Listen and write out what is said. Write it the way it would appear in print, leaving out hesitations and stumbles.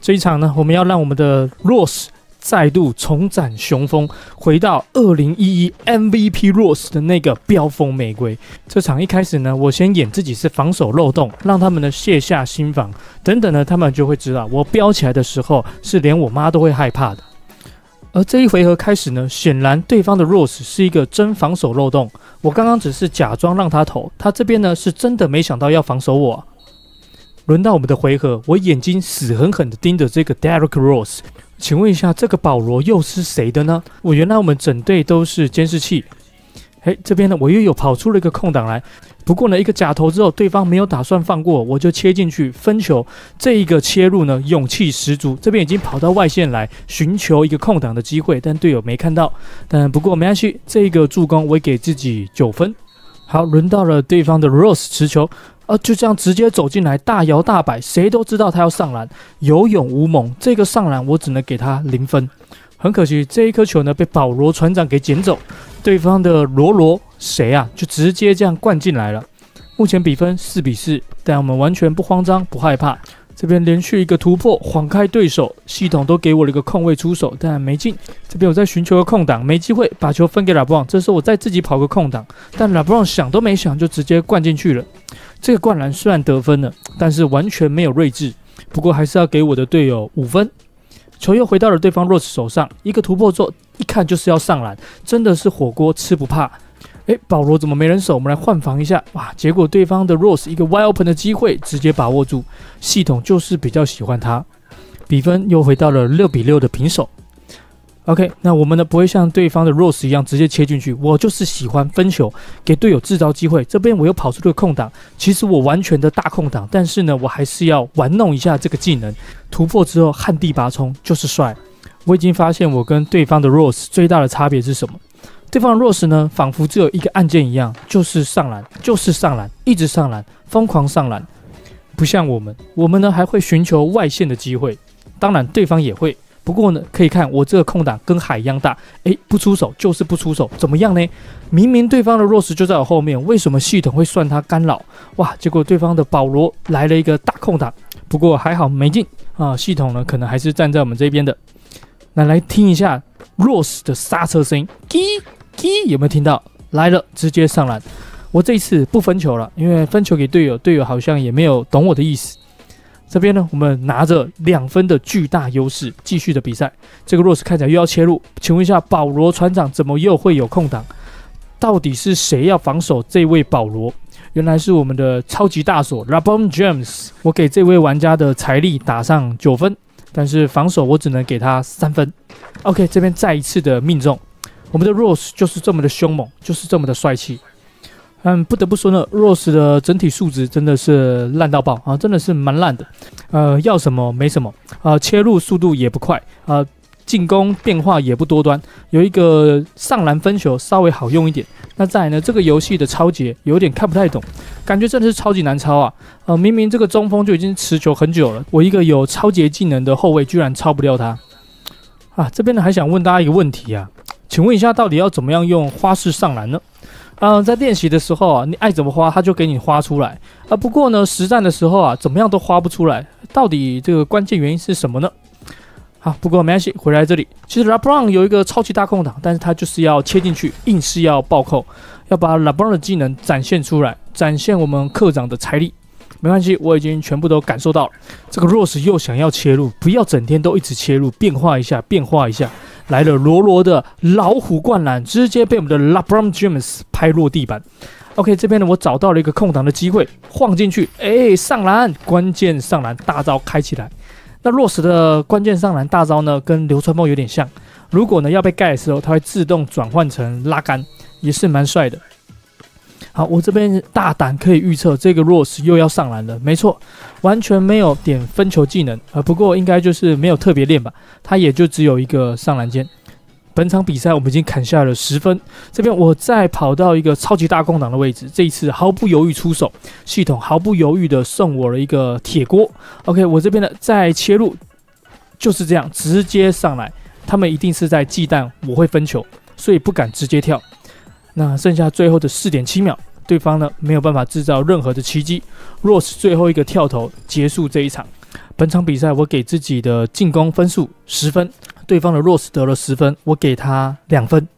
这一场呢，我们要让我们的 Ross 再度重展雄风，回到2011 MVP Ross 的那个飙风玫瑰。这场一开始呢，我先演自己是防守漏洞，让他们呢卸下心防，等等呢，他们就会知道我飙起来的时候是连我妈都会害怕的。而这一回合开始呢，显然对方的 Ross 是一个真防守漏洞，我刚刚只是假装让他投，他这边呢是真的没想到要防守我啊。轮到我们的回合，我眼睛死狠狠地盯着这个 Derrick Rose。请问一下，这个保罗又是谁的呢？原来我们整队都是监视器。这边呢，我又有跑出了一个空档来。不过呢，一个假投之后，对方没有打算放过，我就切进去分球。这一个切入呢，勇气十足。这边已经跑到外线来寻求一个空档的机会，但队友没看到。但不过没关系，这一个助攻我也给自己9分。好，轮到了对方的 Rose 持球。就这样直接走进来，大摇大摆，谁都知道他要上篮，有勇无猛。这个上篮我只能给他0分。很可惜，这一颗球呢被保罗船长给捡走，对方的罗谁啊，就直接这样灌进来了。目前比分4-4，但我们完全不慌张不害怕。这边连续一个突破，晃开对手，系统都给我了一个空位出手，但没进。这边我在寻求个空档，没机会，把球分给 LeBron。这时候我再自己跑个空档，但 LeBron 想都没想就直接灌进去了。这个灌篮虽然得分了，但是完全没有睿智。不过还是要给我的队友5分。球又回到了对方 Rose 手上，一个突破之后，一看就是要上篮，真的是火锅吃不怕。保罗怎么没人守？我们来换防一下。哇，结果对方的 Rose 一个 wide open 的机会直接把握住，系统就是比较喜欢他。比分又回到了6-6的平手。OK， 那我们呢不会像对方的 Rose 一样直接切进去，我就是喜欢分球，给队友制造机会。这边我又跑出了空档，其实我完全的大空档，但是呢，我还是要玩弄一下这个技能。突破之后旱地拔葱，就是帅。我已经发现我跟对方的 Rose 最大的差别是什么？对方的 Rose 呢，仿佛只有一个按键一样，就是上篮，就是上篮，一直上篮，疯狂上篮。不像我们呢还会寻求外线的机会，当然对方也会。不过呢，可以看我这个空档跟海一样大，不出手就是不出手，怎么样呢？明明对方的 Rose 就在我后面，为什么系统会算他干扰？哇！结果对方的保罗来了一个大空档，不过还好没进啊。系统呢可能还是站在我们这边的。那来听一下 Rose 的刹车声音，有没有听到？来了，直接上篮。我这一次不分球了，因为分球给队友，队友好像也没有懂我的意思。这边呢，我们拿着2分的巨大优势，继续的比赛。这个 Rose 看起来又要切入，请问一下，保罗船长怎么又会有空档？到底是谁要防守这位保罗？原来是我们的超级大锁 LeBron James。我给这位玩家的财力打上9分，但是防守我只能给他3分。OK， 这边再一次的命中。我们的 Rose 就是这么的凶猛，就是这么的帅气。不得不说呢 ，Rose 的整体素质真的是烂到爆啊，真的是蛮烂的。要什么没什么，切入速度也不快，进攻变化也不多端，有一个上篮分球稍微好用一点。那再来呢，这个游戏的抄截有点看不太懂，感觉真的是超级难抄啊！明明这个中锋就已经持球很久了，我一个有抄截技能的后卫居然抄不掉他啊！这边呢还想问大家一个问题啊，请问一下，到底要怎么样用花式上篮呢？在练习的时候啊，你爱怎么花，他就给你花出来。不过呢，实战的时候啊，怎么样都花不出来。到底这个关键原因是什么呢？好，不过没关系，回来这里。其实 LeBron 有一个超级大空档，但是他就是要切进去，硬是要暴扣，要把 LeBron 的技能展现出来，展现我们课长的财力。没关系，我已经全部都感受到了。这个 Rose 又想要切入，不要整天都一直切入，变化一下，变化一下。来了罗的老虎灌篮，直接被我们的 LeBron James 拍落地板。OK， 这边呢，我找到了一个空档的机会，晃进去，上篮，关键上篮大招开起来。那 Rose 的关键上篮大招呢，跟流川枫有点像。如果呢要被盖的时候，它会自动转换成拉杆，也是蛮帅的。好，我这边大胆可以预测，这个 Rose 又要上篮了。没错，完全没有点分球技能，不过应该就是没有特别练吧，他也就只有一个上篮键。本场比赛我们已经砍下了10分，这边我再跑到一个超级大空档的位置，这一次毫不犹豫出手，系统毫不犹豫的送我了一个铁锅。OK， 我这边呢再切入，就是这样直接上来，他们一定是在忌惮我会分球，所以不敢直接跳。那剩下最后的4.7秒，对方呢没有办法制造任何的奇迹 ，Rose 最后一个跳投结束这一场。 本场比赛我给自己的进攻分数10分，对方的 Rose 得了10分，我给他2分。